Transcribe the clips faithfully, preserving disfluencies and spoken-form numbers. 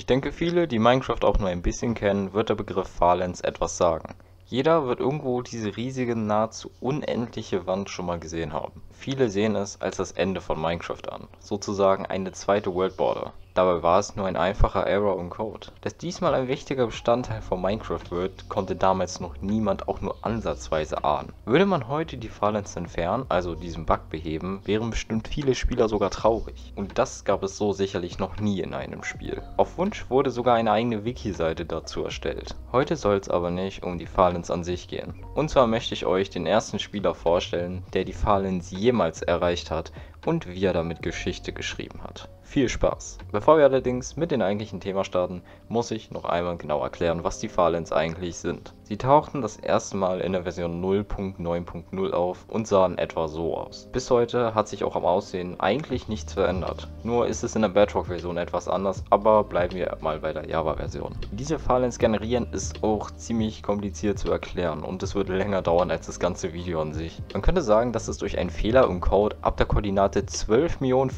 denke, viele, die Minecraft auch nur ein bisschen kennen, wird der Begriff Fahrlands etwas sagen. Jeder wird irgendwo diese riesige, nahezu unendliche Wand schon mal gesehen haben. Viele sehen es als das Ende von Minecraft an, sozusagen eine zweite World Border. Dabei war es nur ein einfacher Error im Code. Dass diesmal ein wichtiger Bestandteil von Minecraft wird, konnte damals noch niemand auch nur ansatzweise ahnen. Würde man heute die Fahrlands entfernen, also diesen Bug beheben, wären bestimmt viele Spieler sogar traurig. Und das gab es so sicherlich noch nie in einem Spiel. Auf Wunsch wurde sogar eine eigene Wiki-Seite dazu erstellt. Heute soll es aber nicht um die Fahrlands an sich gehen. Und zwar möchte ich euch den ersten Spieler vorstellen, der die Fahrlands jemals erreicht hat und wie er damit Geschichte geschrieben hat. Viel Spaß! Bevor wir allerdings mit dem eigentlichen Thema starten, muss ich noch einmal genau erklären, was die Fahrlands eigentlich sind. Sie tauchten das erste Mal in der Version null Punkt neun Punkt null auf und sahen etwa so aus. Bis heute hat sich auch am Aussehen eigentlich nichts verändert. Nur ist es in der Bedrock-Version etwas anders, aber bleiben wir mal bei der Java-Version. Diese Fahrlands generieren ist auch ziemlich kompliziert zu erklären und es würde länger dauern als das ganze Video an sich. Man könnte sagen, dass es durch einen Fehler im Code ab der Koordinate zwölf Millionen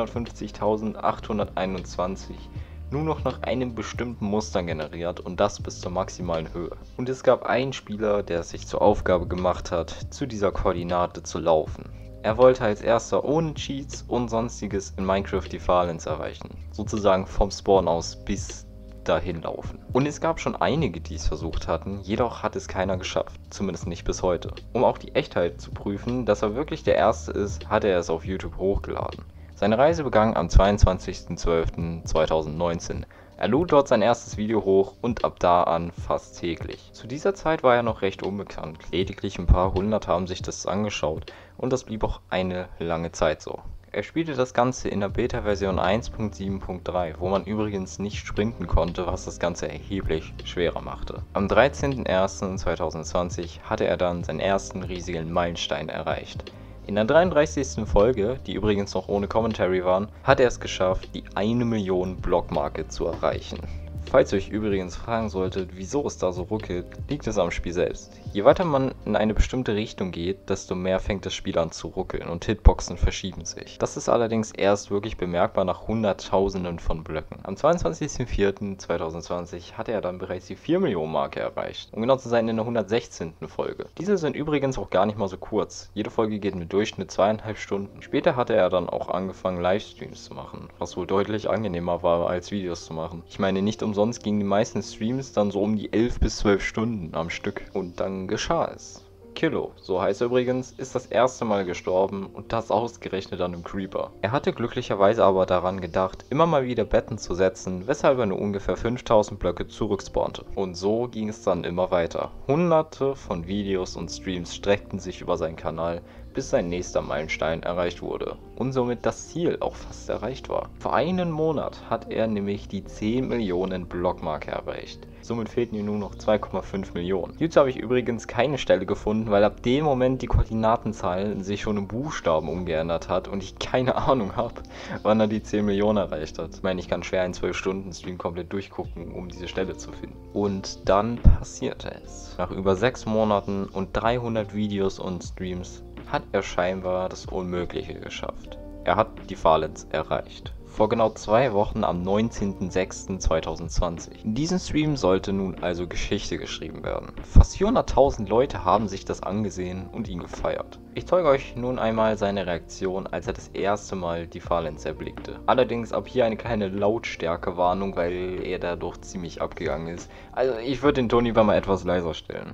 fünfhundertfünfzigtausendachthunderteinundzwanzig nur noch nach einem bestimmten Muster generiert und das bis zur maximalen Höhe. Und es gab einen Spieler, der es sich zur Aufgabe gemacht hat, zu dieser Koordinate zu laufen. Er wollte als erster ohne Cheats und sonstiges in Minecraft die Fahrlands erreichen, sozusagen vom Spawn aus bis dahin laufen. Und es gab schon einige, die es versucht hatten, jedoch hat es keiner geschafft, zumindest nicht bis heute. Um auch die Echtheit zu prüfen, dass er wirklich der Erste ist, hat er es auf YouTube hochgeladen. Seine Reise begann am zweiundzwanzigsten zwölften zweitausendneunzehn. Er lud dort sein erstes Video hoch und ab da an fast täglich. Zu dieser Zeit war er noch recht unbekannt, lediglich ein paar hundert haben sich das angeschaut und das blieb auch eine lange Zeit so. Er spielte das Ganze in der Beta-Version eins Punkt sieben Punkt drei, wo man übrigens nicht sprinten konnte, was das Ganze erheblich schwerer machte. Am dreizehnten ersten zweitausendzwanzig hatte er dann seinen ersten riesigen Meilenstein erreicht. In der dreiunddreißigsten Folge, die übrigens noch ohne Commentary waren, hat er es geschafft, die eine Million Block-Marke zu erreichen. Falls ihr euch übrigens fragen solltet, wieso es da so ruckelt, liegt es am Spiel selbst. Je weiter man in eine bestimmte Richtung geht, desto mehr fängt das Spiel an zu ruckeln und Hitboxen verschieben sich. Das ist allerdings erst wirklich bemerkbar nach Hunderttausenden von Blöcken. Am zweiundzwanzigsten vierten zweitausendzwanzig hatte er dann bereits die vier Millionen Marke erreicht, um genau zu sein in der hundertsechzehnten Folge. Diese sind übrigens auch gar nicht mal so kurz, jede Folge geht im Durchschnitt zweieinhalb Stunden. Später hatte er dann auch angefangen Livestreams zu machen, was wohl deutlich angenehmer war als Videos zu machen. Ich meine nicht umsonst Sonst gingen die meisten Streams dann so um die elf bis zwölf Stunden am Stück. Und dann geschah es. Kilo, so heißt er übrigens, ist das erste Mal gestorben und das ausgerechnet an einem Creeper. Er hatte glücklicherweise aber daran gedacht, immer mal wieder Betten zu setzen, weshalb er nur ungefähr fünftausend Blöcke zurückspawnte. Und so ging es dann immer weiter. Hunderte von Videos und Streams streckten sich über seinen Kanal, bis sein nächster Meilenstein erreicht wurde und somit das Ziel auch fast erreicht war. Vor einem Monat hat er nämlich die zehn Millionen Blockmarke erreicht. Somit fehlten ihm nur noch zwei Komma fünf Millionen. Hierzu habe ich übrigens keine Stelle gefunden, weil ab dem Moment die Koordinatenzahl sich schon in Buchstaben umgeändert hat und ich keine Ahnung habe, wann er die zehn Millionen erreicht hat. Ich meine, ich kann schwer einen zwölf Stunden Stream komplett durchgucken, um diese Stelle zu finden. Und dann passierte es. Nach über sechs Monaten und dreihundert Videos und Streams hat er scheinbar das Unmögliche geschafft. Er hat die Fahrlands erreicht. Vor genau zwei Wochen am neunzehnten sechsten zweitausendzwanzig. In diesem Stream sollte nun also Geschichte geschrieben werden. Fast vierhunderttausend Leute haben sich das angesehen und ihn gefeiert. Ich zeige euch nun einmal seine Reaktion, als er das erste Mal die Fahrlands erblickte. Allerdings ab hier eine kleine Lautstärkewarnung, weil er dadurch ziemlich abgegangen ist. Also ich würde den Ton lieber mal etwas leiser stellen.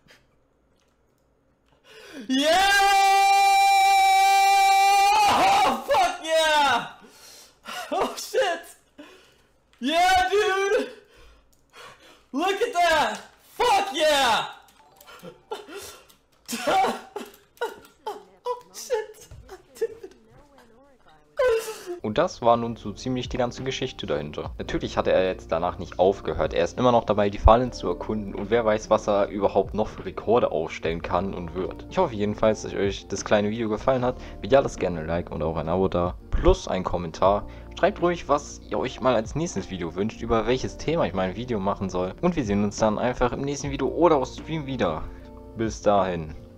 Yeah! Oh, fuck yeah! Oh shit! Yeah, dude! Look at that! Fuck yeah! Oh shit! Dude. Und das war nun so ziemlich die ganze Geschichte dahinter. Natürlich hatte er jetzt danach nicht aufgehört, er ist immer noch dabei, die Fahrlands zu erkunden und wer weiß, was er überhaupt noch für Rekorde aufstellen kann und wird. Ich hoffe jedenfalls, dass euch das kleine Video gefallen hat. Wenn ja, lasst gerne ein Like und auch ein Abo da, plus ein Kommentar. Schreibt ruhig, was ihr euch mal als nächstes Video wünscht, über welches Thema ich mal ein Video machen soll. Und wir sehen uns dann einfach im nächsten Video oder auf Stream wieder. Bis dahin.